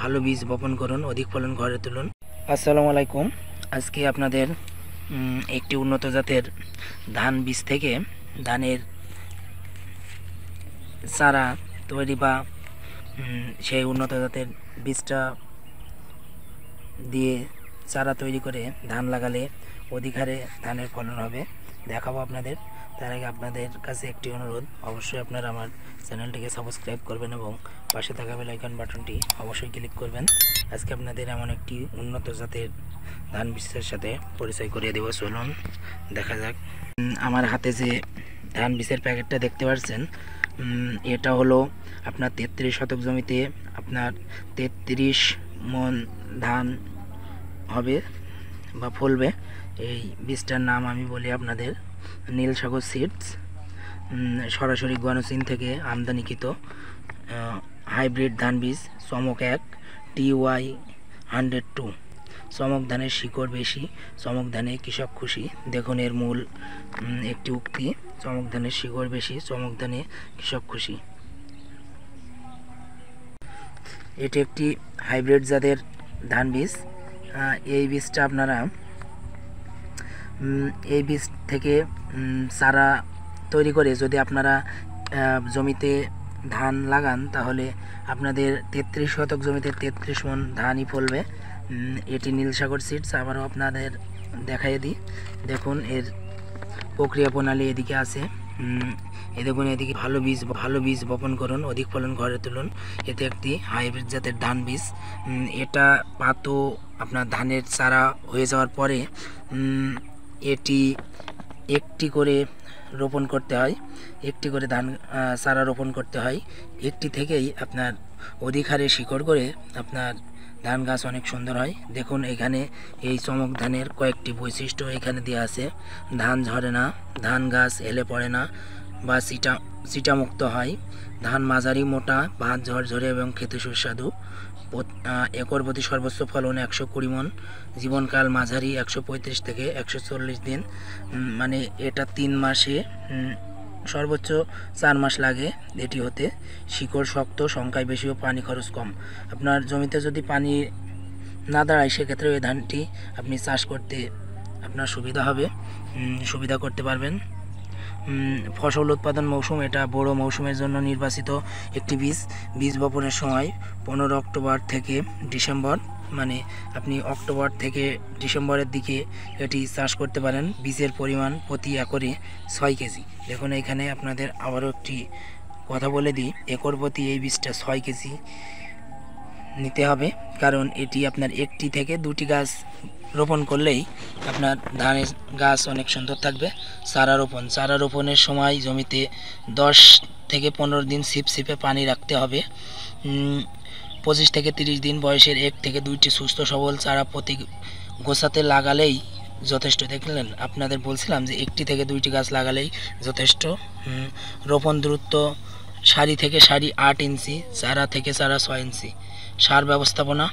ভালো বীজ বপন করুন, অধিক ফলন ঘরে তুলুন। আসসালামু আলাইকুম। আজকে আপনাদের একটি উন্নত জাতের ধান বীজ থেকে ধানের চারা তৈরি বা সেই উন্নত জাতের বীজটা দিয়ে চারা তৈরি করে ধান লাগালে অধিক হারে ধানের ফলন হবে দেখাবো আপনাদের। তার আগে আপনাদের কাছে একটি অনুরোধ, অবশ্যই আপনারা আমার চ্যানেলটিকে সাবস্ক্রাইব করবেন এবং পাশে থাকা বেল আইকন বাটনটি অবশ্যই ক্লিক করবেন। আজকে আপনাদের এমন একটি উন্নত জাতের ধান বীজের সাথে পরিচয় করিয়ে দেব, চলুন দেখা যাক। আমার হাতে যে ধান বীজের প্যাকেটটা দেখতে পাচ্ছেন, এটা হলো আপনার 33 শতক জমিতে আপনার 33 মণ ধান হবে বা ফলবে। এই বীজটার নাম আমি বলি আপনাদের নীলসাগর সিডস, সরাসরি গণচীন থেকে আমদানিকৃত হাইব্রিড ধান বীজ চমক 1 TY102। চমক ধানের শিকড় বেশি, চমক ধানে কৃষক খুশি। দেখুন এর মূল একটি উক্তি, চমক ধানের শিকড় বেশি, চমক ধানে কৃষক খুশি। এটি একটি হাইব্রিড জাতের ধান বীজ। এই বীজটা আপনারা এই বীজ থেকে চারা তৈরি করে যদি আপনারা জমিতে ধান লাগান তাহলে আপনাদের 33 শতক জমিতে 33 মণ ধানই ফলবে। এটি নীলসাগর সিডস। আবারও আপনাদের দেখাই দিই, দেখুন এর প্রক্রিয়া প্রণালী এদিকে আছে। দেখুন এদিকে ভালো বীজ বপন করুন, অধিক ফলন ঘরে তুলুন। এতে একটি হাইব্রিড জাতের ধান বীজ। এটা পাতো আপনার ধানের চারা হয়ে যাওয়ার পরে এটি একটি করে রোপণ করতে হয়, একটি করে ধান চারা রোপণ করতে হয়। একটি থেকেই আপনার অধিক হারে শিকড় করে আপনার ধান গাছ অনেক সুন্দর হয়। দেখুন এখানে এই চমক ধানের কয়েকটি বৈশিষ্ট্য এখানে দেওয়া আছে। ধান ঝরে না, ধান গাছ হেলে পড়ে না বা চিটামুক্ত হয়, ধান মাঝারি মোটা, ভাত ঝরঝরে এবং খেতে সুস্বাদু। একর প্রতি সর্বোচ্চ ফলন 120 মণ, জীবনকাল মাঝারি 135 থেকে 140 দিন। মানে এটা 3 মাসে সর্বোচ্চ 4 মাস লাগে এটি হতে। শিকড় শক্ত, সংখ্যায় বেশি ও পানি খরচ কম। আপনার জমিতে যদি পানি না দাঁড়ায় সেক্ষেত্রে এই ধানটি আপনি চাষ করতে আপনার সুবিধা করতে পারবেন। ফসল উৎপাদন মৌসুম, এটা বড় মৌসুমের জন্য নির্বাচিত একটি বীজ বপনের সময় 15 অক্টোবর থেকে ডিসেম্বর, মানে আপনি অক্টোবর থেকে ডিসেম্বরের দিকে এটি চাষ করতে পারেন। বীজের পরিমাণ প্রতি একরে 6 কেজি। দেখুন এখানে আপনাদের আবারও একটি কথা বলে দিই, একর প্রতি এই বীজটা 6 কেজি নিতে হবে, কারণ এটি আপনার একটি থেকে 2টি গাছ রোপণ করলেই আপনার ধানের গাছ অনেক সুন্দর থাকবে। চারা রোপণের সময় জমিতে 10 থেকে 15 দিন ছিপে পানি রাখতে হবে। 25 থেকে 30 দিন বয়সের 1 থেকে 2টি সুস্থ সবল চারা প্রতি গোছাতে লাগালেই যথেষ্ট। দেখলেন আপনাদের বলছিলাম যে 1টি থেকে 2টি গাছ লাগালেই যথেষ্ট। রোপণ দূরত্ব সারি থেকে সারি 8 ইঞ্চি, চারা থেকে চারা 6 ইঞ্চি। সার ব্যবস্থাপনা,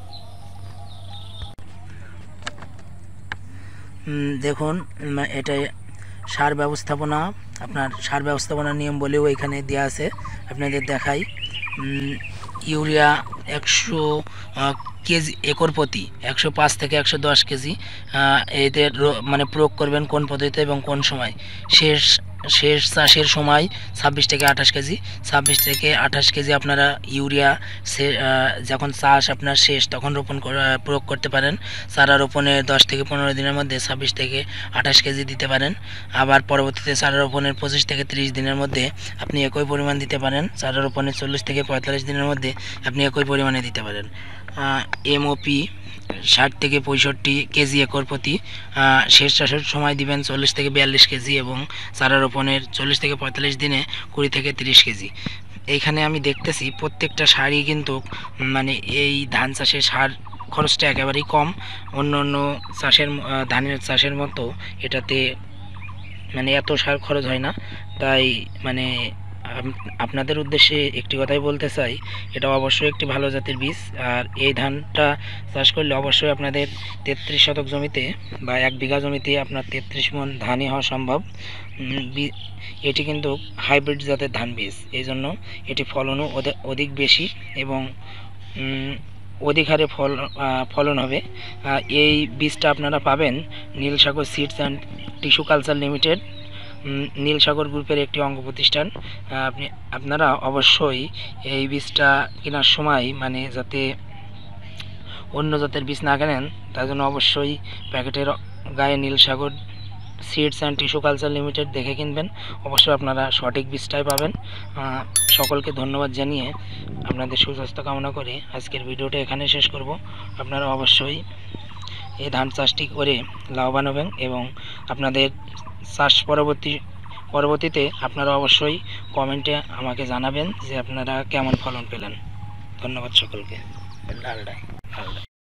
দেখুন এটা সার ব্যবস্থাপনার নিয়ম বলেও এখানে দেওয়া আছে, আপনাদের দেখাই। ইউরিয়া 100 কেজি একর প্রতি 105 থেকে 110 কেজি এদের মানে প্রয়োগ করবেন কোন পদ্ধতিতে এবং কোন সময়। শেষ চাষের সময় 26 থেকে 28 কেজি, 26 থেকে 28 কেজি আপনারা ইউরিয়া যখন চাষ আপনার শেষ তখন প্রয়োগ করতে পারেন। চারা রোপণের 10 থেকে 15 দিনের মধ্যে 26 থেকে 28 কেজি দিতে পারেন। আবার পরবর্তীতে চারা রোপণের 25 থেকে 30 দিনের মধ্যে আপনি একই পরিমাণ দিতে পারেন। চারা রোপণের 40 থেকে 45 দিনের মধ্যে আপনি একই পরিমাণে দিতে পারেন। এমওপি 60 থেকে 65 কেজি একর প্রতি। শেষ চাষের সময় দিবেন 40 থেকে 42 কেজি এবং চারা রোপণের 40 থেকে 45 দিনে 20 থেকে 30 কেজি। এইখানে আমি দেখতেছি প্রত্যেকটা সারই কিন্তু মানে এই ধান চাষের সার খরচটা একেবারেই কম। অন্য ধানের চাষের মতো এটাতে মানে এত সার খরচ হয় না। তাই মানে আপনাদের উদ্দেশ্যে একটি কথাই বলতে চাই, এটা অবশ্যই একটি ভালো জাতের বীজ। আর এই ধানটা চাষ করলে অবশ্যই আপনাদের 33 শতক জমিতে বা 1 বিঘা জমিতে আপনার 33 মণ ধানই হওয়া সম্ভব। এটি কিন্তু হাইব্রিড জাতের ধান বীজ, এই জন্য এটি ফলনও অধিক বেশি এবং অধিক হারে ফলন হবে। এই বীজটা আপনারা পাবেন Nilsagar seeds and tissue culture limited, Nilsagar গ্রুপের একটি অঙ্গ প্রতিষ্ঠান। আপনারা অবশ্যই এই বীজটা কেনার সময় মানে যাতে অন্য জাতের বীজ না কেনেন তার জন্য অবশ্যই প্যাকেটের গায়ে Nilsagar seeds and tissue culture limited দেখে কিনবেন। অবশ্যই আপনারা সঠিক বীজটাই পাবেন। সকলকে ধন্যবাদ জানিয়ে আপনাদের সুস্বাস্থ্য কামনা করে আজকের ভিডিওটা এখানে শেষ করব। আপনারা অবশ্যই এই ধান চাষটি করে লাভবান হবেন এবং আপনাদের চাষ পরবর্তীতে আপনারা অবশ্যই কমেন্টে আমাকে জানাবেন যে আপনারা কেমন ফলন পেলেন। ধন্যবাদ সকলকে।